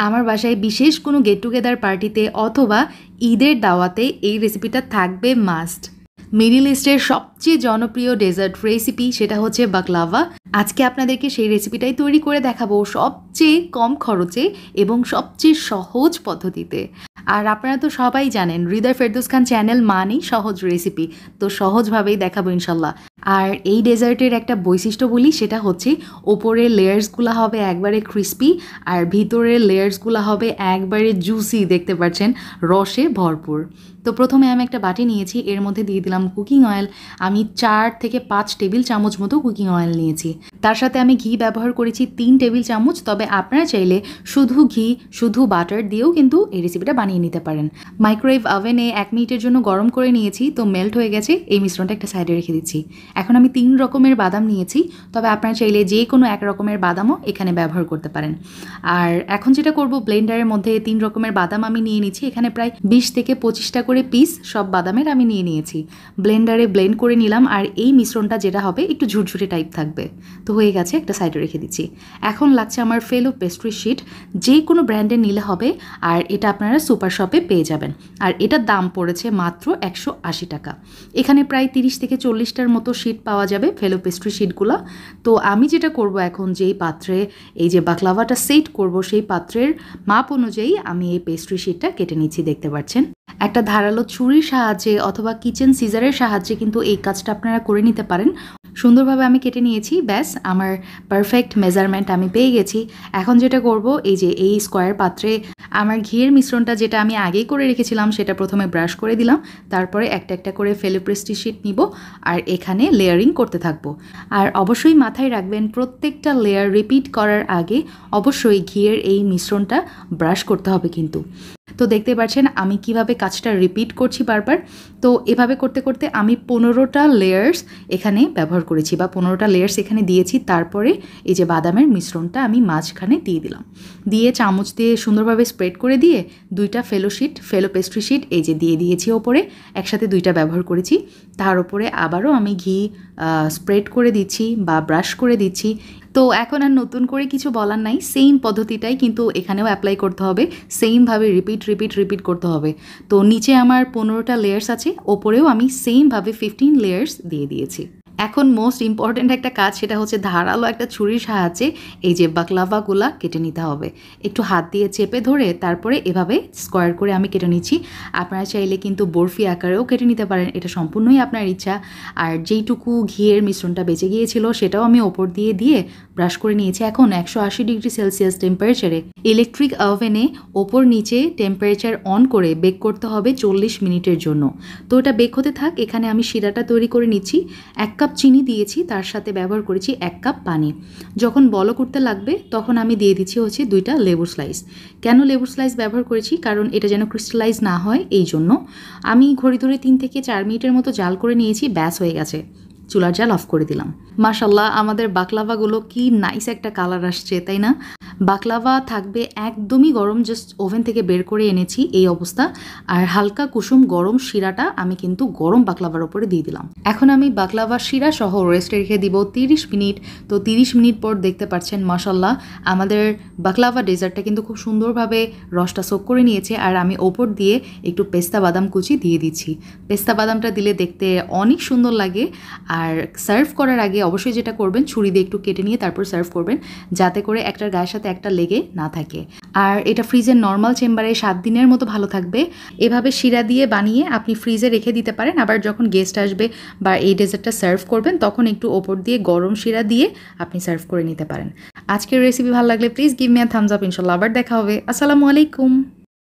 আমার বাসায় বিশেষ কোনো গেট টুগেদার পার্টিতে অথবা ঈদের দাওয়াতে এই রেসিপিটা থাকবে মাস্ট। মিডল ইস্টের সবচেয়ে জনপ্রিয় ডেজার্ট রেসিপি সেটা হচ্ছে বাকলাভা। আজকে আপনাদেরকে সেই রেসিপিটাই তৈরি করে দেখাবো সবচেয়ে কম খরচে এবং সবচেয়ে সহজ পদ্ধতিতে। আর আপনারা তো সবাই জানেন হৃদয় ফেরদৌস খান চ্যানেল মানেই সহজ রেসিপি, তো সহজভাবেই দেখাবো ইনশাল্লাহ। আর এই ডেজার্টের একটা বৈশিষ্ট্য বলি, সেটা হচ্ছে ওপরের লেয়ার্সগুলো হবে একবারে ক্রিস্পি আর ভিতরের লেয়ার্সগুলো হবে একবারে জুসি, দেখতে পাচ্ছেন রসে ভরপুর। তো প্রথমে আমি একটা বাটি নিয়েছি, এর মধ্যে দিয়ে দিলাম কুকিং অয়েল। আমি 4 থেকে 5 টেবিল চামচ মতো কুকিং অয়েল নিয়েছি। তার সাথে আমি ঘি ব্যবহার করেছি 3 টেবিল চামচ। তবে আপনারা চাইলে শুধু ঘি শুধু বাটার দিয়েও কিন্তু এই রেসিপিটা বানিয়ে নিতে পারেন। মাইক্রোওয়েভ ওভেনে 1 মিনিটের জন্য গরম করে নিয়েছি, তো মেল্ট হয়ে গেছে। এই মিশ্রণটা একটা সাইডে রেখে দিচ্ছি। এখন আমি 3 রকমের বাদাম নিয়েছি, তবে আপনারা চাইলে যে কোনো 1 রকমের বাদামও এখানে ব্যবহার করতে পারেন। আর এখন যেটা করব, ব্লেন্ডারের মধ্যে 3 রকমের বাদাম আমি নিয়ে নিচ্ছি। এখানে প্রায় 20 থেকে 25টা করে পিস সব বাদামের আমি নিয়ে নিয়েছি। ব্লেন্ডারে ব্লেন্ড করে নিলাম। আর এই মিশ্রণটা যেটা হবে একটু ঝুরঝুরে টাইপ থাকবে। তো হয়ে গেছে, একটা সাইডে রেখে দিচ্ছি। এখন লাগছে আমার ফেলো পেস্ট্রি শিট, যে কোনো ব্র্যান্ডের নিলে হবে। আর এটা আপনারা সুপার শপে পেয়ে যাবেন। আর এটার দাম পড়েছে মাত্র 180 টাকা। এখানে প্রায় 30 থেকে 40টার মতো শিট পাওয়া যাবে, ফেলো পেস্ট্রি শিটগুলো। তো আমি যেটা করব এখন, যেই পাত্রে এই যে বাকলাভাটা সেট করব, সেই পাত্রের মাপ অনুযায়ী আমি এই পেস্ট্রি শিটটা কেটে নিচ্ছি, দেখতে পাচ্ছেন। একটা ধারালো ছুরির সাহায্যে অথবা কিচেন সিজারের সাহায্যে কিন্তু এই কাজটা আপনারা করে নিতে পারেন। সুন্দরভাবে আমি কেটে নিয়েছি, ব্যাস আমার পারফেক্ট মেজারমেন্ট আমি পেয়ে গেছি। এখন যেটা করব, এই যে এই স্কোয়ার পাত্রে আমার ঘিয়ের মিশ্রণটা যেটা আমি আগেই করে রেখেছিলাম সেটা প্রথমে ব্রাশ করে দিলাম। তারপরে একটা একটা করে ফেলো পেস্ট্রি শিট নিব আর এখানে লেয়ারিং করতে থাকবো। আর অবশ্যই মাথায় রাখবেন, প্রত্যেকটা লেয়ার রিপিট করার আগে অবশ্যই ঘিয়ের এই মিশ্রণটা ব্রাশ করতে হবে কিন্তু। তো দেখতে পাচ্ছেন আমি কিভাবে কাজটা রিপিট করছি বারবার। তো এভাবে করতে করতে আমি 15টা লেয়ার্স এখানে ব্যবহার করেছি, বা 15টা লেয়ার্স এখানে দিয়েছি। তারপরে এই যে বাদামের মিশ্রণটা আমি মাঝখানে দিয়ে দিলাম, দিয়ে চামচ দিয়ে সুন্দরভাবে স্প্রেড করে দিয়ে 2টা ফেলো পেস্ট্রি শিট এই যে দিয়ে দিয়েছি ওপরে, একসাথে 2টা ব্যবহার করেছি। তার উপরে আবারও আমি ঘি স্প্রেড করে দিচ্ছি বা ব্রাশ করে দিচ্ছি। তো এখন আর নতুন করে কিছু বলার নাই, সেম পদ্ধতিটাই কিন্তু এখানেও অ্যাপ্লাই করতে হবে, সেমভাবে রিপিট করতে হবে। তো নিচে আমার 15টা লেয়ার্স আছে, ওপরেও আমি সেমভাবে 15 লেয়ার্স দিয়ে দিয়েছি। এখন মোস্ট ইম্পর্ট্যান্ট একটা কাজ, সেটা হচ্ছে ধারালো একটা ছুরির সাহায্যে এই যে বাকলাভাগুলা কেটে নিতে হবে। একটু হাত দিয়ে চেপে ধরে তারপরে এভাবে স্কোয়ার করে আমি কেটে নিচ্ছি। আপনারা চাইলে কিন্তু বরফি আকারেও কেটে নিতে পারেন, এটা সম্পূর্ণই আপনার ইচ্ছা। আর যেইটুকু ঘিয়ের মিশ্রণটা বেঁচে গিয়েছিল সেটাও আমি ওপর দিয়ে ব্রাশ করে নিয়েছি। এখন 180 ডিগ্রি সেলসিয়াস টেম্পারেচারে ইলেকট্রিক ওভেনে ওপর নিচে টেম্পারেচার অন করে বেক করতে হবে 40 মিনিটের জন্য। তো এটা বেক হতে থাক, এখানে আমি শিরাটা তৈরি করে নিচ্ছি। 1 কাপ চিনি দিয়েছি, তার সাথে ব্যবহার করেছি 1 কাপ পানি। যখন বলক উঠতে লাগবে তখন আমি দিয়ে দিচ্ছি হচ্ছে 2টা লেবুর স্লাইস। কেন লেবুর স্লাইস ব্যবহার করেছি? কারণ এটা যেন ক্রিস্টালাইজ না হয়, এই জন্য। আমি ঘড়ি ধরে 3 থেকে 4 মিনিটের মতো জাল করে নিয়েছি, ব্যাস হয়ে গেছে। চুলার জাল অফ করে দিলাম। মাশাল্লাহ, আমাদের বাকলাভাগুলো কি নাইস একটা কালার আসছে, তাই না? বাকলাভা থাকবে একদমই গরম, জাস্ট ওভেন থেকে বের করে এনেছি এই অবস্থা। আর হালকা কুসুম গরম শিরাটা আমি কিন্তু গরম বাকলাভার ওপরে দিয়ে দিলাম। এখন আমি বাকলাভা শিরা সহ রেস্টে রেখে দিব 30 মিনিট। তো 30 মিনিট পর দেখতে পাচ্ছেন মাশাল্লাহ আমাদের বাকলাভা ডেজার্টটা কিন্তু খুব সুন্দরভাবে রসটা সোক করে নিয়েছে। আর আমি ওপর দিয়ে একটু পেস্তা বাদাম কুচি দিয়ে দিচ্ছি। পেস্তা বাদামটা দিলে দেখতে অনেক সুন্দর লাগে। আর সার্ভ করার আগে অবশ্যই যেটা করবেন, ছুরি দিয়ে একটু কেটে নিয়ে তারপর সার্ভ করবেন, যাতে করে একটার গায়ের সাথে একটা লেগে না থাকে। আর এটা ফ্রিজের নর্মাল চেম্বারে 7 দিনের মতো ভালো থাকবে। এভাবে শিরা দিয়ে বানিয়ে আপনি ফ্রিজে রেখে দিতে পারেন। আবার যখন গেস্ট আসবে বা এই ডেজার্টটা সার্ভ করবেন, তখন একটু ওপর দিয়ে গরম শিরা দিয়ে আপনি সার্ভ করে নিতে পারেন। আজকের রেসিপি ভালো লাগলে please give me a thumbs up. ইনশাল্লাহ আবার দেখা হবে। আসসালামু আলাইকুম।